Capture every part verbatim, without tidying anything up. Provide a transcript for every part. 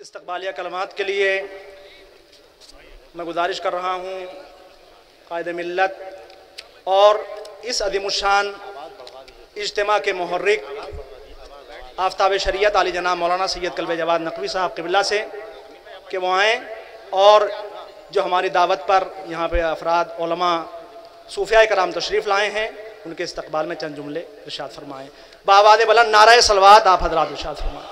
इस्तक़बालिया कलमात के लिए मैं गुजारिश कर रहा हूँ क़ाइद मिल्लत और इस अज़ीमुश्शान इज्तिमा के मुहर्रिक आफ्ताब शरीयत आली जनाब मौलाना सैयद कल्बे जवाद नकवी साहब क़िबला से कि वो आएँ और जो हमारी दावत पर यहाँ पे अफराद उलमा सूफ़िया कराम तशरीफ़ लाए हैं उनके इस्तक़बाल में चंद जुमले इरशाद फरमाएँ। बावाज़ बुलंद नारे सलवात आप हज़रात इरशाद फरमाएँ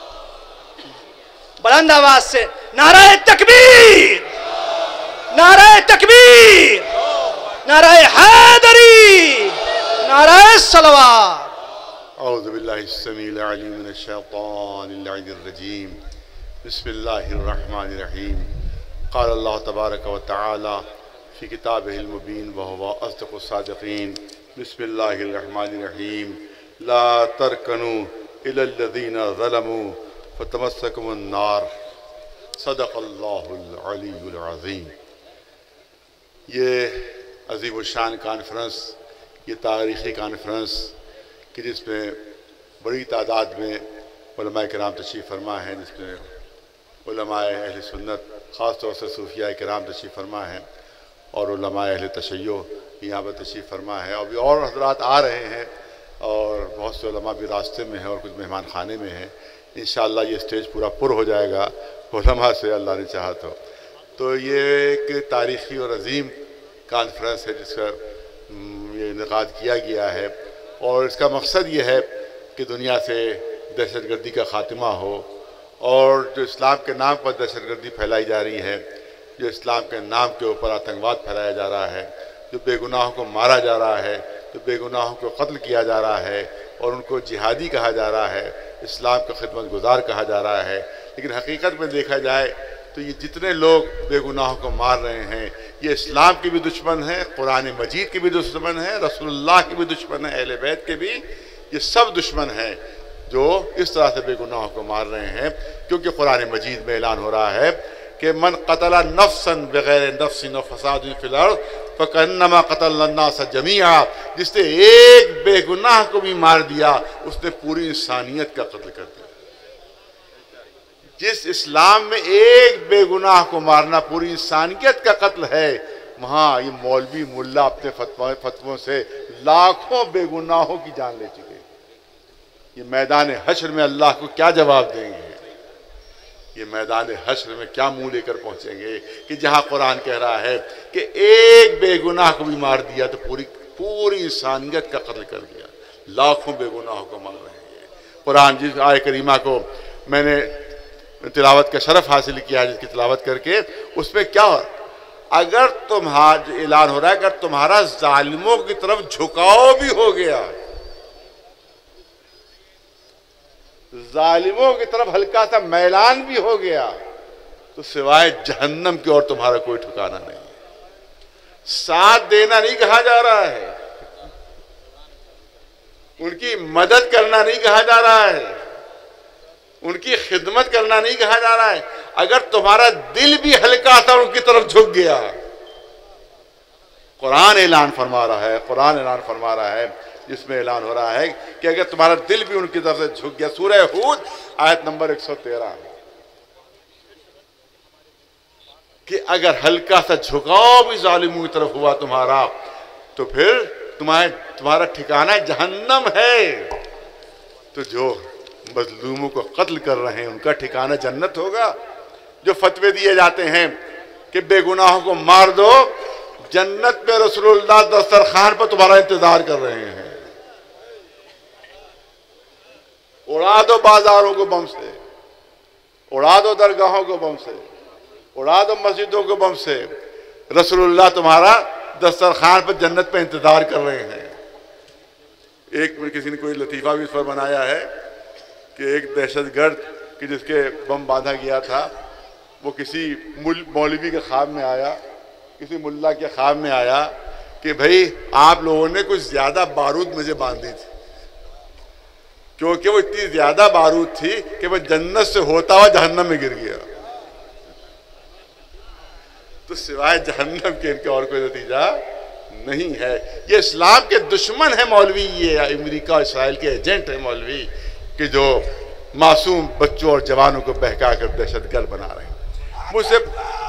बुलंद आवाज़ से, नारे तकबीर, नारे तकबीर, नारे हैदरी, नारे सलवात। औज़ु बिल्लाहि समीउल अलीम मिनश शैतानिर रजीम। बिस्मिल्लाहिर रहमानिर रहीम। क़ाल अल्लाह तबारक व तआला फ़ी किताबिहिल मुबीन व हुवा अस्दक़ुस सादिक़ीन। बिस्मिल्लाहिर रहमानिर रहीम। ला तरकनू इलल लज़ीना ज़लमू फ़तमस्सकुमुन नार। सदक़ल्लाहुल अलीयुल अज़ीम। ये अज़ीम शान कॉन्फ्रेंस, ये तारीख़ी कॉन्फ्रेंस कि जिसमें बड़ी तादाद में उलमाए किराम तशरीफ़ फरमा हैं, जिसमें उलमाए अहले सुन्नत ख़ास तौर से सूफ़िया किराम तशरीफ़ फरमा हैं और उलमाए अहले तशय्यो यहाँ पर तशरीफ़ फरमा है। अभी और हज़रात आ रहे हैं और बहुत से उलमा भी रास्ते में हैं और कुछ मेहमान खाने में हैं। इंशाअल्लाह ये स्टेज पूरा पुर हो जाएगा उलमा से, अल्लाह ने चाहा तो। तो ये एक तारीख़ी और अज़ीम कॉन्फ्रेंस है जिसका ये इनेकाद किया गया है और इसका मकसद ये है कि दुनिया से दहशतगर्दी का ख़ात्मा हो और जो इस्लाम के नाम पर दहशतगर्दी फैलाई जा रही है, जो इस्लाम के नाम के ऊपर आतंकवाद फैलाया जा रहा है, जो बेगुनाहों को मारा जा रहा है, जो बेगुनाहों को कत्ल किया जा रहा है और उनको जिहादी कहा जा रहा है, इस्लाम का खिदमत गुजार कहा जा रहा है। लेकिन हकीकत में देखा जाए तो ये जितने लोग बेगुनाहों को मार रहे हैं ये इस्लाम के भी दुश्मन हैं, कुरान मजीद के भी दुश्मन हैं, रसूलुल्लाह के भी दुश्मन हैं, अहले बैत के भी। ये सब दुश्मन हैं जो इस तरह से बेगुनाहों को मार रहे हैं, क्योंकि कुरान मजीद में ऐलान हो रहा है कि मन क़तला नफ्सन बग़ैर नफ्सिन व फ़सादिन फ़िल अर्ज़ फ़कअन्नमा क़तलना अन्नास जमीआ। जिसने एक बेगुनाह को भी मार दिया उसने पूरी इंसानियत का कत्ल कर दिया। जिस इस्लाम में एक बेगुनाह को मारना पूरी इंसानियत का कत्ल है, वहाँ ये मौलवी मुल्ला अपने फतवा फतवों से लाखों बेगुनाहों की जान ले चुके। ये मैदान हश्र में अल्लाह को क्या जवाब देंगे? ये मैदान हश्र में क्या मुंह लेकर पहुंचेंगे कि जहाँ कुरान कह रहा है कि एक बेगुनाह को भी मार दिया तो पूरी पूरी इंसानियत का कत्ल कर दिया। लाखों बेगुनाहों को मार रहे हैं। कुरान जिस आय करीमा को मैंने तिलावत का शरफ हासिल किया, जिसकी तिलावत करके उसमें क्या हो, अगर तुम्हारा ऐलान हो रहा है, अगर तुम्हारा जालिमों की तरफ झुकाव भी हो गया, जालिमों की तरफ हल्का सा मैलान भी हो गया, तो सिवाय जहन्नम की और तुम्हारा कोई ठिकाना नहीं। साथ देना नहीं कहा जा रहा है, उनकी मदद करना नहीं कहा जा रहा है, उनकी खिदमत करना नहीं कहा जा रहा है। अगर तुम्हारा दिल भी हल्का सा उनकी तरफ झुक गया, कुरान ऐलान फरमा रहा है, कुरान ऐलान फरमा रहा है जिसमें ऐलान हो रहा है कि अगर तुम्हारा दिल भी उनकी तरफ से झुक गया, सूरह हूद आयत नंबर एक सौ तेरह, कि अगर हल्का सा झुकाव भी जालिमों की तरफ हुआ तुम्हारा, तो फिर तुम्हारे तुम्हारा ठिकाना जहन्नम है। तो जो मजलूमों को कत्ल कर रहे हैं उनका ठिकाना जन्नत होगा। जो फतवे दिए जाते हैं कि बेगुनाहों को मार दो, जन्नत में रसूलुल्लाह दस्तरखान पर तुम्हारा इंतजार कर रहे हैं। उड़ा दो बाजारों को बम से, उड़ा दो दरगाहों को बम से, उड़ा दो मस्जिदों को बम से, रसूलुल्लाह तुम्हारा दस्तरखान पर जन्नत पे इंतजार कर रहे हैं। एक में किसी ने कोई लतीफ़ा भी इस पर बनाया है कि एक दहशतगर्द कि जिसके बम बांधा गया था, वो किसी मौलवी के ख्वाब में आया, किसी मुल्ला के ख्वाब में आया कि भाई आप लोगों ने कुछ ज़्यादा बारूद मुझे बांधी थी, क्योंकि वो इतनी ज़्यादा बारूद थी कि वह जन्नत से होता हुआ जहन्नम में गिर गया। तो सिवाय जहन्नम के इनके और कोई नतीजा नहीं है। ये इस्लाम के दुश्मन है मौलवी, ये अमेरिका इसराइल के एजेंट है मौलवी, कि जो मासूम बच्चों और जवानों को बहका कर दहशतगर्द बना रहे हैं। मुझसे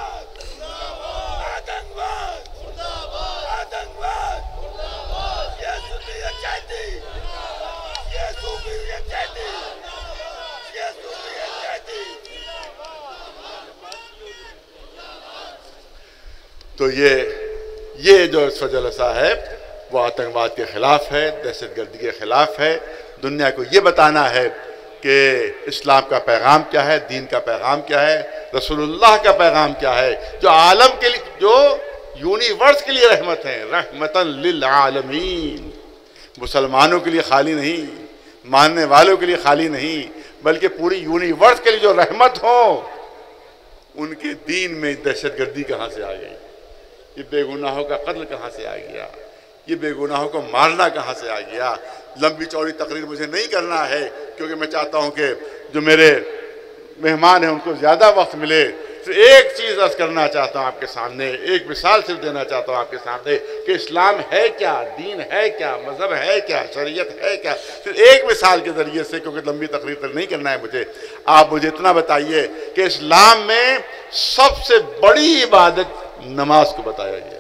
तो ये ये जो इस जलसा है वो आतंकवाद के खिलाफ है, दहशतगर्दी के खिलाफ है। दुनिया को ये बताना है कि इस्लाम का पैगाम क्या है, दीन का पैगाम क्या है, रसूलुल्लाह का पैगाम क्या है, जो आलम के लिए, जो यूनिवर्स के लिए रहमत है, रहमतन लिल आलमीन। मुसलमानों के लिए खाली नहीं, मानने वालों के लिए खाली नहीं, बल्कि पूरी यूनिवर्स के लिए जो रहमत हो। उनके दीन में दहशतगर्दी कहाँ से आ गई, ये बेगुनाहों का कत्ल कहाँ से आ गया, ये बेगुनाहों को मारना कहाँ से आ गया। लंबी चौड़ी तकरीर मुझे नहीं करना है, क्योंकि मैं चाहता हूँ कि जो मेरे मेहमान हैं उनको ज़्यादा वक्त मिले। तो एक चीज़ अर्ज़ करना चाहता हूँ आपके सामने, एक मिसाल सिर्फ देना चाहता हूँ आपके सामने कि इस्लाम है क्या, दीन है क्या, मज़हब है क्या, शरीयत है क्या। सिर्फ एक मिसाल के ज़रिए से, क्योंकि लंबी तकरीर तक नहीं करना है मुझे, आप मुझे इतना बताइए कि इस्लाम में सबसे बड़ी इबादत नमाज को बताया गया।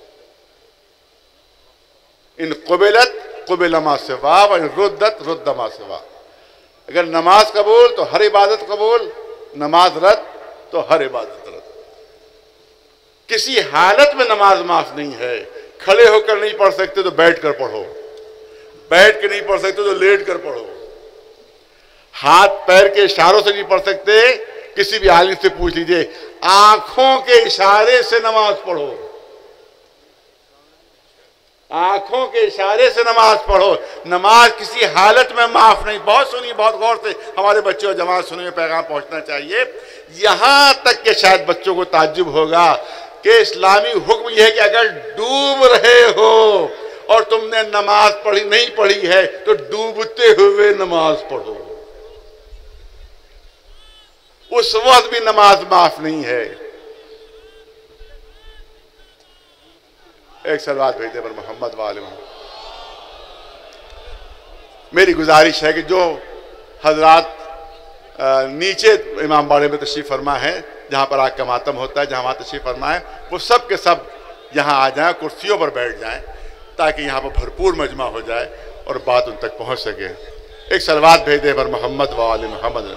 इन कुबिलत कुबिल मा सिवा व इन रुद्दत रुद्द मा सिवा। अगर नमाज कबूल तो हर इबादत कबूल, नमाज रद्द तो हर इबादत रद्द। किसी हालत में नमाज माफ नहीं है। खड़े होकर नहीं पढ़ सकते तो बैठ कर पढ़ो, बैठ के नहीं पढ़ सकते तो लेट कर पढ़ो, हाथ पैर के इशारों से नहीं पढ़ सकते, किसी भी आलिम से पूछ लीजिए, आंखों के इशारे से नमाज पढ़ो, आंखों के इशारे से नमाज पढ़ो। नमाज किसी हालत में माफ नहीं। बहुत सुनिए, बहुत गौर से हमारे बच्चों और जवान सुनिए, पैगाम पहुंचना चाहिए। यहां तक कि शायद बच्चों को ताज्जुब होगा कि इस्लामी हुक्म यह है कि अगर डूब रहे हो और तुमने नमाज पढ़ी नहीं पढ़ी है तो डूबते हुए नमाज पढ़ो। उस वक्त भी नमाज माफ नहीं है। एक सलावत भेजने पर मोहम्मद वाले। मेरी गुजारिश है कि जो हजरात नीचे इमाम बाड़े में तशरीफ़ फरमा है, जहाँ पर आग का मातम होता है, जहाँ वहाँ तशरीफ़ फरमा है, वो सब के सब यहाँ आ जाएं, कुर्सियों पर बैठ जाएं, ताकि यहाँ पर भरपूर मजमा हो जाए और बात उन तक पहुँच सके। एक सलावत भेज दे पर मोहम्मद वाले मोहम्मद।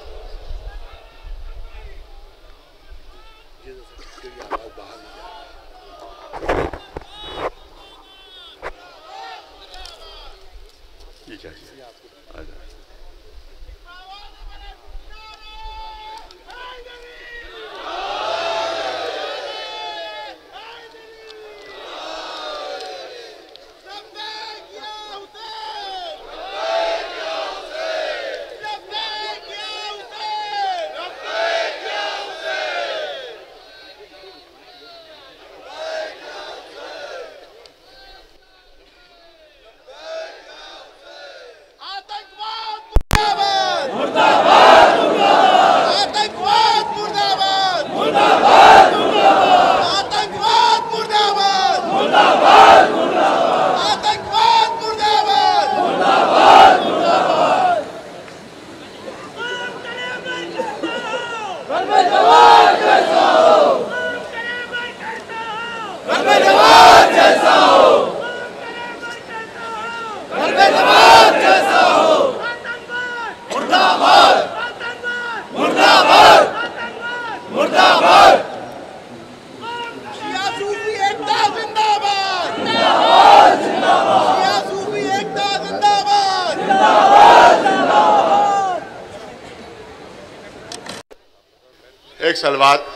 एक सलवात।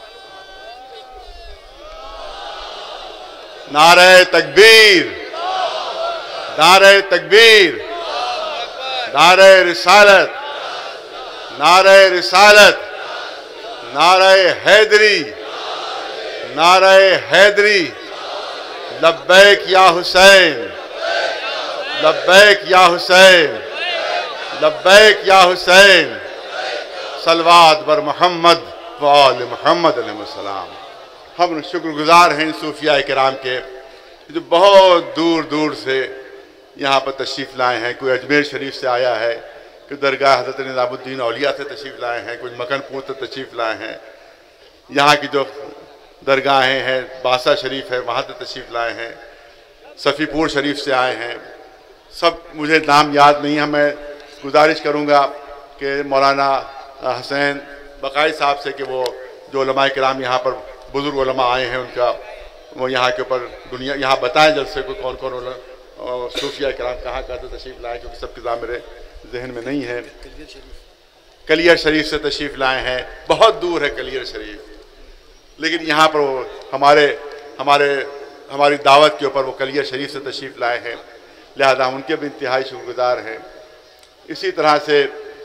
नारे तकबीर, नारे तकबीर, नारे रिसालत, नारे रिसालत, नारे हैदरी, नारे हैदरी, लब्बैक या हुसैन, लब्बैक या हुसैन, लब्बैक या हुसैन। सलवात बर मोहम्मद व आल मोहम्मद अलैहिस्सलाम। हम शुक्रगुजार हैं सूफिया किराम के, जो बहुत दूर दूर से यहाँ पर तशरीफ़ लाए हैं। कोई अजमेर शरीफ से आया है, कि दरगाह हज़रत निज़ामुद्दीन औलिया से तशरीफ़ लाए हैं, कुछ मकनपुर से तशरीफ़ लाए हैं, यहाँ की जो दरगाहें हैं बासा शरीफ है वहाँ से तशरीफ़ लाए हैं, सफ़ीपुर शरीफ से आए हैं। सब मुझे नाम याद नहीं है। मैं गुजारिश करूँगा कि मौलाना हुसैन बकाई साहब से कि वो जो उलमाए किराम यहाँ पर बुज़ुर्ग उलमा आए हैं उनका वो यहाँ के ऊपर दुनिया यहाँ बताएं जल्द से कोई कौन कौन सूफिया किराम कहाँ कहाँ से तशरीफ़ लाए, क्योंकि सबके नाम मेरे जहन में नहीं है। कलियर शरीफ से तशरीफ़ लाए हैं, बहुत दूर है कलियर शरीफ, लेकिन यहाँ पर वो हमारे हमारे हमारी दावत के ऊपर वो कलियर शरीफ से तशरीफ़ लाए हैं, लिहाजा हम उनके भी इंतहाई शुक्रगुजार हैं। इसी तरह से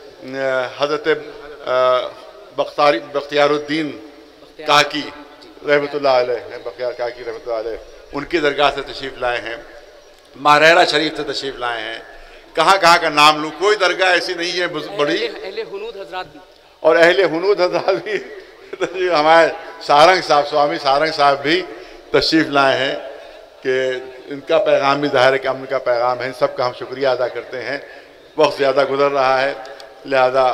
हज़रत बख्तारी बख्तियारुद्दीन काकी रहमतुल्लाह अलैह बख्तियार काकी रहमतुल्लाह अलैह उनकी दरगाह से तशरीफ़ लाए हैं, मारहरा शरीफ से तशरीफ़ लाए हैं। कहाँ कहाँ का नाम लूँ, कोई दरगाह ऐसी नहीं है बड़ी। अहले हुनूद हजरात भी और अहले हुनूद हजरात भी हमारे सारंग साहब स्वामी सारंग साहब भी तशरीफ़ लाए हैं कि इनका पैगाम भी ज़ाहिर है कि अमन का पैगाम है। इन सब का हम शुक्रिया अदा करते हैं। वक्त ज़्यादा गुजर रहा है, लिहाजा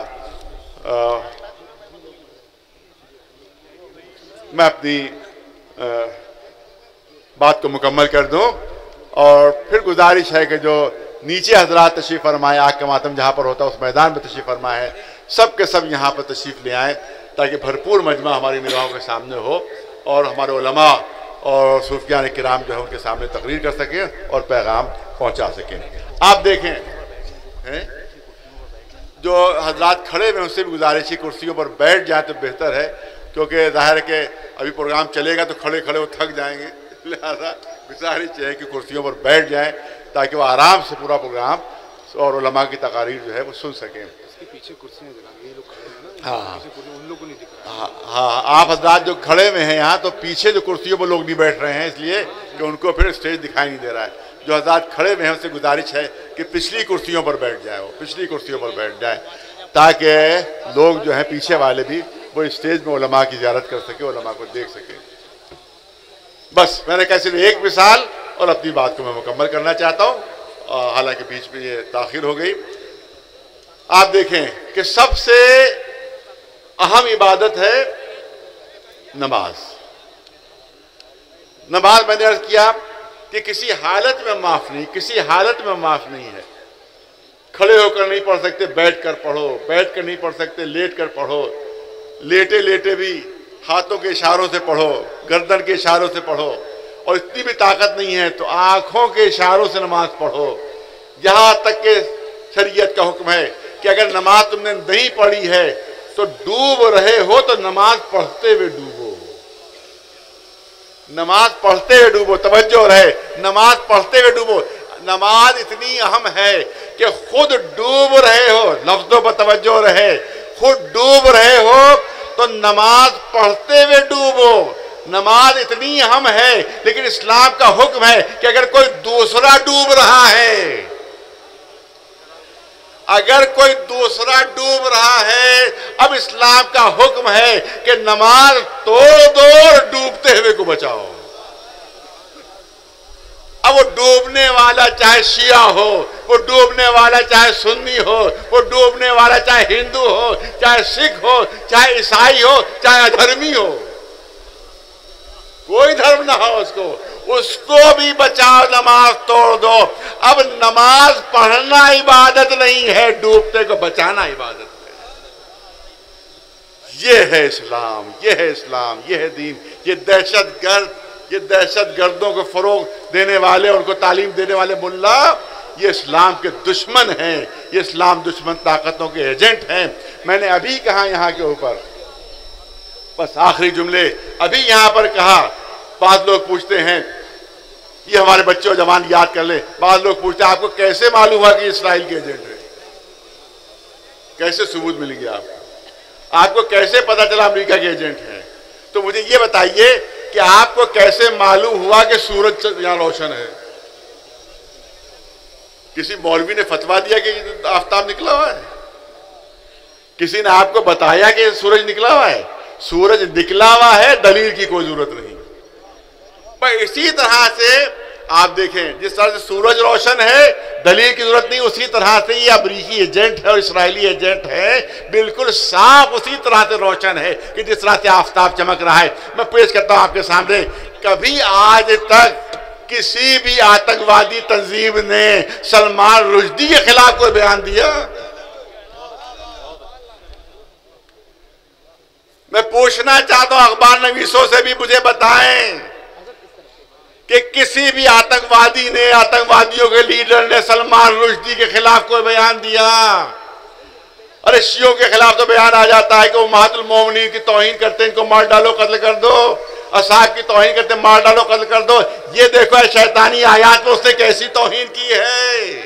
मैं अपनी आ, बात को मुकम्मल कर दूं और फिर गुजारिश है कि जो नीचे हजरात तशरीफ़ फरमाए, आग का मातम जहाँ पर होता है उस मैदान में तशरीफ़ फरमाए हैं, सब के सब यहाँ पर तशरीफ़ ले आएँ ताकि भरपूर मजमा हमारी निगाहों के सामने हो और हमारे उलमा और सूफियान किराम जो है उनके सामने तकरीर कर सकें और पैगाम पहुँचा सकें। आप देखें हैं जो हजरात खड़े हुए उनसे भी गुजारिश है कुर्सियों पर बैठ जाए तो बेहतर है, क्योंकि ज़ाहिर है कि अभी प्रोग्राम चलेगा तो खड़े खड़े वो थक जाएंगे, लिहाजा गुजारिश है कि कुर्सियों पर बैठ जाएं ताकि वो आराम से पूरा प्रोग्राम और उलमा की तकारीर जो है वो सुन सकें। इसके पीछे कुर्सियाँ ये लोग खड़े हैं ना, हाँ उन लोगों को नहीं दिख रहा। हाँ हाँ आप हजरात जो खड़े हुए हैं यहाँ तो पीछे जो कुर्सियों पर लोग नहीं बैठ रहे हैं इसलिए कि उनको फिर स्टेज दिखाई नहीं दे रहा है। जो हजरात खड़े हुए हैं उनसे गुजारिश है कि पिछली कुर्सियों पर बैठ जाए, वो पिछली कुर्सियों पर बैठ जाए ताकि लोग जो हैं पीछे वाले भी वो स्टेज में उलमा की ज़ियारत कर सके, उलमा को देख सके। बस मैंने कैसे एक मिसाल और अपनी बात को मैं मुकम्मल करना चाहता हूँ, हालांकि बीच में ये ताखिर हो गई। आप देखें कि सबसे अहम इबादत है नमाज। नमाज मैंने अर्ज किया कि किसी हालत में माफ़ नहीं, किसी हालत में माफ़ नहीं है। खड़े होकर नहीं पढ़ सकते, बैठ कर पढ़ो, बैठ कर नहीं पढ़ सकते, लेट कर पढ़ो, लेटे लेटे भी हाथों के इशारों से पढ़ो, गर्दन के इशारों से पढ़ो, और इतनी भी ताकत नहीं है तो आंखों के इशारों से नमाज पढ़ो। यहाँ तक के शरीयत का हुक्म है कि अगर नमाज तुमने नहीं पढ़ी है तो डूब रहे हो तो नमाज पढ़ते हुए डूबो, नमाज पढ़ते हुए डूबो, तवज्जो रहे, नमाज पढ़ते हुए डूबो। नमाज इतनी अहम है कि खुद डूब रहे हो, लफ्जों पर तवज्जो रहे, खुद डूब रहे हो तो नमाज पढ़ते हुए डूबो। नमाज इतनी अहम है, लेकिन इस्लाम का हुक्म है कि अगर कोई दूसरा डूब रहा है, अगर कोई दूसरा डूब रहा है, अब इस्लाम का हुक्म है कि नमाज तोड़ दो और डूबते हुए को बचाओ। अब वो डूबने वाला चाहे शिया हो, वो डूबने वाला चाहे सुन्नी हो, वो डूबने वाला चाहे हिंदू हो, चाहे सिख हो, चाहे ईसाई हो, चाहे अधर्मी हो, कोई धर्म ना हो उसको, उसको भी बचाओ, नमाज तोड़ दो। अब नमाज पढ़ना इबादत नहीं है, डूबते को बचाना इबादत है। ये है इस्लाम, ये है इस्लाम, ये है दीन। ये दहशतगर्द, ये दहशत गर्दों को फरोग देने वाले, उनको तालीम देने वाले मुल्ला, ये इस्लाम के दुश्मन हैं, ये इस्लाम दुश्मन ताकतों के एजेंट हैं। मैंने अभी कहा यहाँ के ऊपर, बस आखिरी जुमले अभी यहाँ पर कहा। बाद लोग पूछते हैं, ये हमारे बच्चे और जवान याद कर ले, बाद लोग पूछते हैं आपको कैसे मालूम हुआ कि इस्राइल के एजेंट है, कैसे सबूत मिल गया आपको, आपको कैसे पता चला अमेरिका के एजेंट है? तो मुझे ये बताइए कि आपको कैसे मालूम हुआ कि सूरज यहां रोशन है? किसी मौलवी ने फतवा दिया कि आफताब निकला हुआ है? किसी ने आपको बताया कि सूरज निकला हुआ है? सूरज निकला हुआ है, दलील की कोई जरूरत नहीं। पर इसी तरह से आप देखें जिस तरह से सूरज रोशन है, दलील की जरूरत नहीं, उसी तरह से ये अमरीकी एजेंट है और इसराइली एजेंट है, बिल्कुल साफ उसी तरह से रोशन है कि जिस तरह से आफताब चमक रहा है। मैं पेश करता हूं आपके सामने, कभी आज तक किसी भी आतंकवादी तंजीम ने सलमान रुश्दी के खिलाफ कोई बयान दिया? मैं पूछना चाहता हूं अखबार नवीसों से भी मुझे बताएं कि किसी भी आतंकवादी ने, आतंकवादियों के लीडर ने सलमान रुश्दी के खिलाफ कोई बयान दिया? अरे शियों के खिलाफ तो बयान आ जाता है कि वो महातुल मोमिनीन की तौहीन करते हैं, इनको मार डालो, कत्ल कर दो, असाब की तौहीन करते हैं, मार डालो, कत्ल कर दो। ये देखो है शैतानी आयात में उसने कैसी तौहीन की है,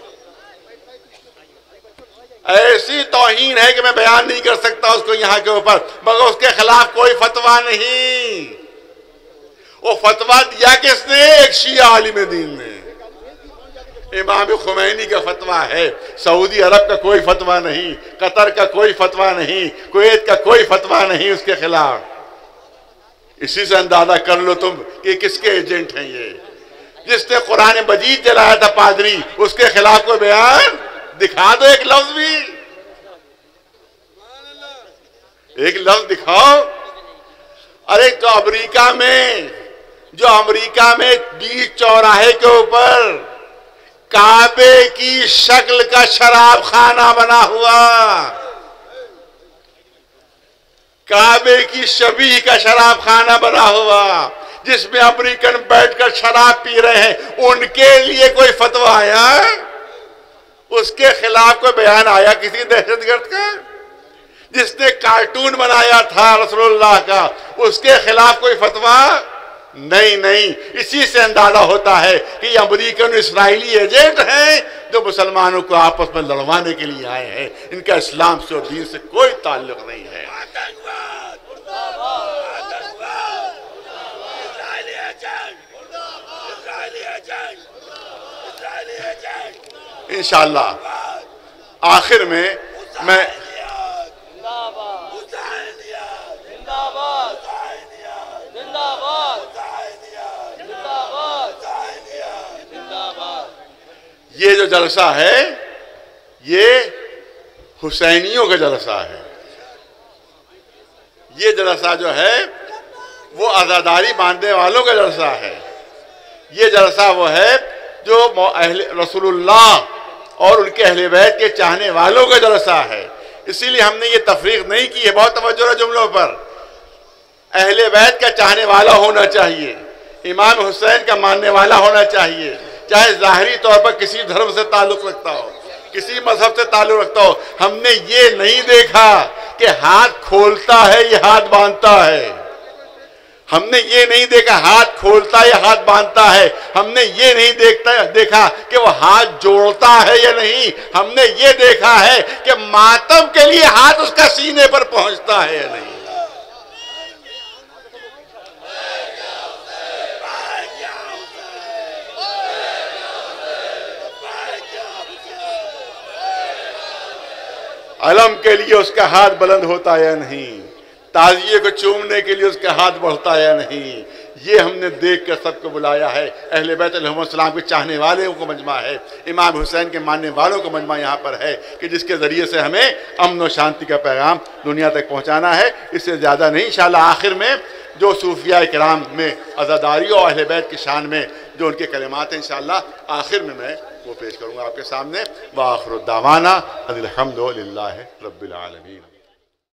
ऐसी तौहीन है कि मैं बयान नहीं कर सकता उसको यहाँ के ऊपर, मगर उसके खिलाफ कोई फतवा नहीं। वो फतवा दिया किसने? एक शिया आलिम दीन ने, इमाम खुमैनी का फतवा है। सऊदी अरब का कोई फतवा नहीं, कतर का कोई फतवा नहीं, कुवैत का कोई फतवा नहीं उसके खिलाफ। इसी से अंदाजा कर लो तुम कि किसके एजेंट हैं ये। जिसने कुरान मजीद जलाया था पादरी, उसके खिलाफ कोई बयान दिखा दो, एक लफ्ज भी, एक लफ्ज दिखाओ। अरे तो अमेरिका में, जो अमेरिका में बीच चौराहे के ऊपर काबे की शक्ल का शराब खाना बना हुआ, काबे की शबीह का शराब खाना बना हुआ, जिसमें अमेरिकन बैठकर शराब पी रहे हैं, उनके लिए कोई फतवा आया? उसके खिलाफ कोई बयान आया किसी दहशतगर्द का? जिसने कार्टून बनाया था रसूलुल्लाह का, उसके खिलाफ कोई फतवा नहीं? नहीं। इसी से अंदाजा होता है कि ये अमेरिकन इस्राएली एजेंट हैं जो मुसलमानों को आपस में लड़वाने के लिए आए हैं। इनका इस्लाम से और दीन से कोई ताल्लुक नहीं है। इंशाअल्लाह आखिर में मैं ये जो जलसा है ये हुसैनियों का जलसा है। ये जलसा जो है वो आज़ादारी बांधने वालों का जलसा है। ये जलसा वो है जो अहले रसूलुल्लाह और उनके अहले बैत के चाहने वालों का जलसा है। इसीलिए हमने ये तफरीक नहीं की है। बहुत तवज्जो है जुमलों पर। अहले बैत का चाहने वाला होना चाहिए, इमाम हुसैन का मानने वाला होना चाहिए, चाहे ज़ाहिरी तौर पर किसी धर्म से ताल्लुक रखता हो, किसी मजहब से ताल्लुक रखता हो। हमने ये नहीं देखा कि हाथ खोलता है ये हाथ बांधता है। हमने ये नहीं देखा हाथ खोलता है या हाथ बांधता है। हमने ये नहीं देखता देखा कि वो हाथ जोड़ता है या नहीं। हमने ये देखा है कि मातम के लिए हाथ उसका सीने पर पहुंचता है या नहीं। अलम के लिए उसका हाथ बुलंद होता है या नहीं, ताजिए को चूमने के लिए उसका हाथ बढ़ता है या नहीं। ये हमने देख कर सबको बुलाया है। अहले बैत अलैहिस्सलाम के चाहने वालों को मजमा है, इमाम हुसैन के मानने वालों को मजमा यहाँ पर है कि जिसके ज़रिए से हमें अमन और शांति का पैगाम दुनिया तक पहुँचाना है। इससे ज़्यादा नहीं। इंशाअल्लाह आखिर में जो सूफिया किराम में अज़ादारी और अहले बैत की शान में जो उनके कलिमात हैं, इंशाअल्लाह आखिर में मैं वो पेश करूँगा आपके सामने। व आखिर दावाना अनिल हम्दुलिल्लाहि रब्बिल आलमीन।